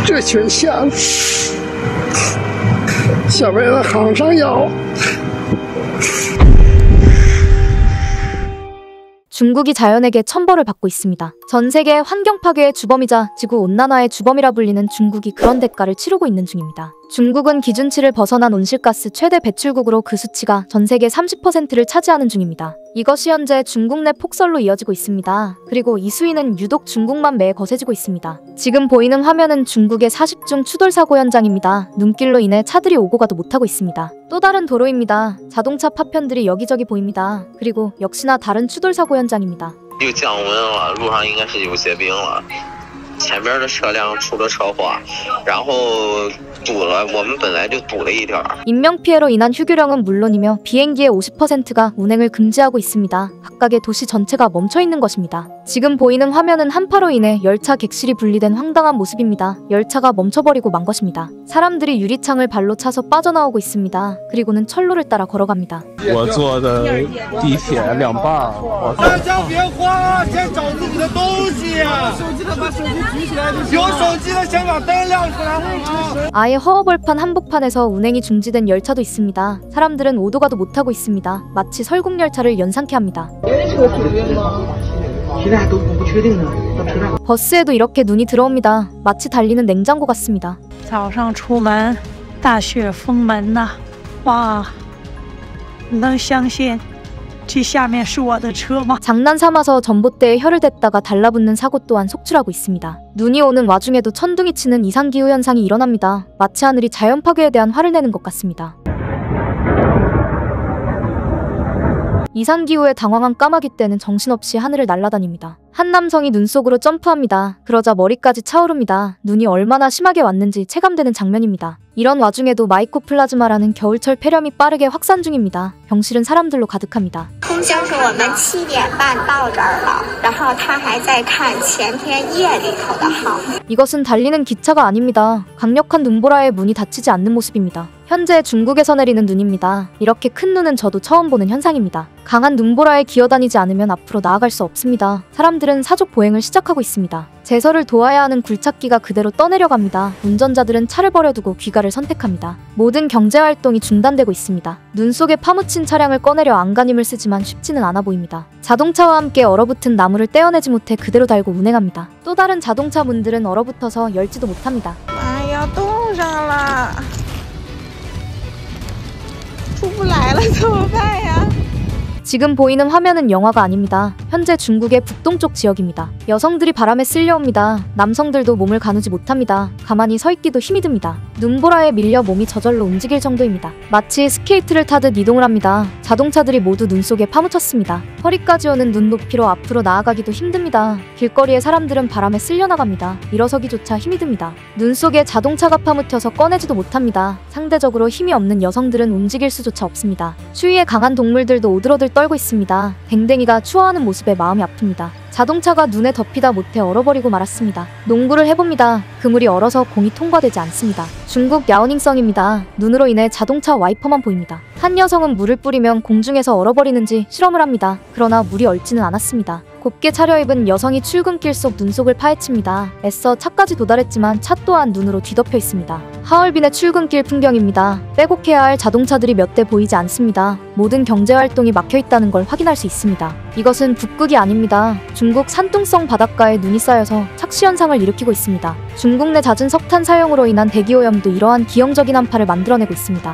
这群瞎子想为了항상药。 중국이 자연에게 천벌을 받고 있습니다. 전 세계 환경 파괴의 주범이자 지구 온난화의 주범이라 불리는 중국이 그런 대가를 치르고 있는 중입니다. 중국은 기준치를 벗어난 온실가스 최대 배출국으로 그 수치가 전 세계 30%를 차지하는 중입니다. 이것이 현재 중국 내 폭설로 이어지고 있습니다. 그리고 이 수위는 유독 중국만 매해 거세지고 있습니다. 지금 보이는 화면은 중국의 40중 추돌 사고 현장입니다. 눈길로 인해 차들이 오고 가도 못하고 있습니다. 또 다른 도로입니다. 자동차 파편들이 여기저기 보입니다. 그리고 역시나 다른 추돌 사고 현장입니다. 又降温了，路上应该是有结冰了。前边的车辆出了车祸，然后堵了，我们本来就堵了一点。 인명피해로 인한 휴교령은 물론이며 비행기의 50%가 운행을 금지하고 있습니다. 각각의 도시 전체가 멈춰있는 것입니다. 지금 보이는 화면은 한파로 인해 열차 객실이 분리된 황당한 모습입니다. 열차가 멈춰버리고 만 것입니다. 사람들이 유리창을 발로 차서 빠져나오고 있습니다. 그리고는 철로를 따라 걸어갑니다. 我坐的地铁2班， 大家别慌，先找自己的东西。手机的把手机举起来，有手机的先把灯亮出来好吗？ 아예 허허벌판 한복판에서 운행이 중지된 열차도 있습니다. 사람들은 오도 가도 못하고 있습니다. 마치 설국열차를 연상케 합니다. 버스에도 이렇게 눈이 들어옵니다. 마치 달리는 냉장고 같습니다. 早上出门，大雪封门呐！哇，你能相信这下面是我的车吗？ 장난 삼아서 전봇대에 혀를 댔다가 달라붙는 사고 또한 속출하고 있습니다. 눈이 오는 와중에도 천둥이 치는 이상기후 현상이 일어납니다. 마치 하늘이 자연 파괴에 대한 화를 내는 것 같습니다. 이상기후에 당황한 까마귀 떼는 정신없이 하늘을 날아다닙니다. 한 남성이 눈 속으로 점프합니다. 그러자 머리까지 차오릅니다. 눈이 얼마나 심하게 왔는지 체감되는 장면입니다. 이런 와중에도 마이코플라즈마라는 겨울철 폐렴이 빠르게 확산 중입니다. 병실은 사람들로 가득합니다. 通宵是我们7点半到这儿了，然后他还在看前天夜里头的号。 이것은 달리는 기차가 아닙니다. 강력한 눈보라에 문이 닫히지 않는 모습입니다. 현재 중국에서 내리는 눈입니다. 이렇게 큰 눈은 저도 처음 보는 현상입니다. 강한 눈보라에 기어다니지 않으면 앞으로 나아갈 수 없습니다. 사람들은 사족 보행을 시작하고 있습니다. 제설을 도와야 하는 굴착기가 그대로 떠내려갑니다. 운전자들은 차를 버려두고 귀가를 선택합니다. 모든 경제활동이 중단되고 있습니다. 눈 속에 파묻힌 차량을 꺼내려 안간힘을 쓰지만 쉽지는 않아 보입니다. 자동차와 함께 얼어붙은 나무를 떼어내지 못해 그대로 달고 운행합니다. 또 다른 자동차 문들은 얼어붙어서 열지도 못합니다. 哎呀，冻上了，出不来了，怎么办呀？ 지금 보이는 화면은 영화가 아닙니다. 현재 중국의 북동쪽 지역입니다. 여성들이 바람에 쓸려옵니다. 남성들도 몸을 가누지 못합니다. 가만히 서 있기도 힘이 듭니다. 눈보라에 밀려 몸이 저절로 움직일 정도입니다. 마치 스케이트를 타듯 이동을 합니다. 자동차들이 모두 눈 속에 파묻혔습니다. 허리까지 오는 눈 높이로 앞으로 나아가기도 힘듭니다. 길거리의 사람들은 바람에 쓸려나갑니다. 일어서기조차 힘이 듭니다. 눈 속에 자동차가 파묻혀서 꺼내지도 못합니다. 상대적으로 힘이 없는 여성들은 움직일 수조차 없습니다. 추위에 강한 동물들도 오들오들 떨고 있습니다. 댕댕이가 추워하는 모습에 마음이 아픕니다. 자동차가 눈에 덮이다 못해 얼어버리고 말았습니다. 농구를 해봅니다. 그물이 얼어서 공이 통과되지 않습니다. 중국 야오닝성입니다. 눈으로 인해 자동차 와이퍼만 보입니다. 한 여성은 물을 뿌리면 공중에서 얼어버리는지 실험을 합니다. 그러나 물이 얼지는 않았습니다. 곱게 차려입은 여성이 출근길 속 눈 속을 파헤칩니다. 애써 차까지 도달했지만 차 또한 눈으로 뒤덮여 있습니다. 하얼빈의 출근길 풍경입니다. 빼곡해야 할 자동차들이 몇 대 보이지 않습니다. 모든 경제활동이 막혀있다는 걸 확인할 수 있습니다. 이것은 북극이 아닙니다. 중국 산둥성 바닷가에 눈이 쌓여서 착시현상을 일으키고 있습니다. 중국 내 잦은 석탄 사용으로 인한 대기오염도 이러한 기형적인 한파를 만들어내고 있습니다.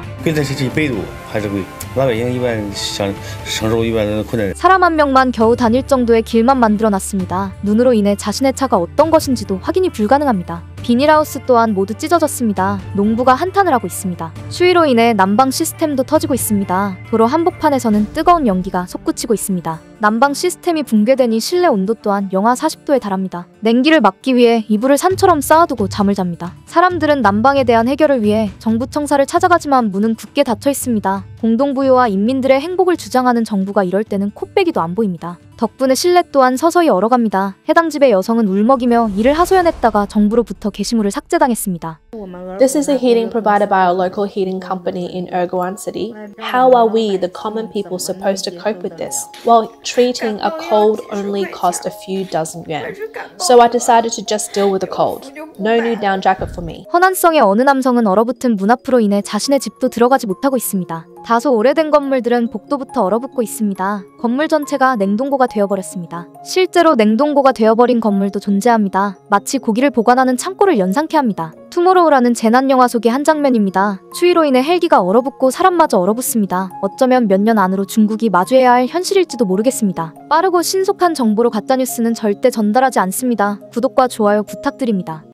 사람 한 명만 겨우 다닐 정도의 길만 만들어놨습니다. 눈으로 인해 자신의 차가 어떤 것인지도 확인이 불가능합니다. 비닐하우스 또한 모두 찢어졌습니다. 농부가 한탄을 하고 있습니다. 추위로 인해 난방 시스템도 터지고 있습니다. 도로 한복판에서는 뜨거운 연기가 솟구치고 있습니다. 난방 시스템이 붕괴되니 실내 온도 또한 영하 40도에 달합니다. 냉기를 막기 위해 이불을 산처럼 쌓아두고 잠을 잡니다. 사람들은 난방에 대한 해결을 위해 정부 청사를 찾아가지만 문은 굳게 닫혀 있습니다. 공동부유와 인민들의 행복을 주장하는 정부가 이럴 때는 코빼기도 안 보입니다. 덕분에 신뢰 또한 서서히 얼어갑니다. 해당 집의 여성은 울먹이며 이를 하소연했다가 정부로부터 게시물을 삭제당했습니다. This is the heating provided by a local heating company in Erguwan City. How are we, the common people, supposed to cope with this? Well, treating a cold only cost a few dozen yuan. So I decided to just deal with the cold. No new down jacket for me. 허난성의 어느 남성은 얼어붙은 문 앞으로 인해 자신의 집도 들어가지 못하고 있습니다. 다소 오래된 건물들은 복도부터 얼어붙고 있습니다. 건물 전체가 냉동고가 되어버렸습니다. 실제로 냉동고가 되어버린 건물도 존재합니다. 마치 고기를 보관하는 창고를 연상케 합니다. 투모로우라는 재난영화 속의 한 장면입니다. 추위로 인해 헬기가 얼어붙고 사람마저 얼어붙습니다. 어쩌면 몇 년 안으로 중국이 마주해야 할 현실일지도 모르겠습니다. 빠르고 신속한 정보로 가짜뉴스는 절대 전달하지 않습니다. 구독과 좋아요 부탁드립니다.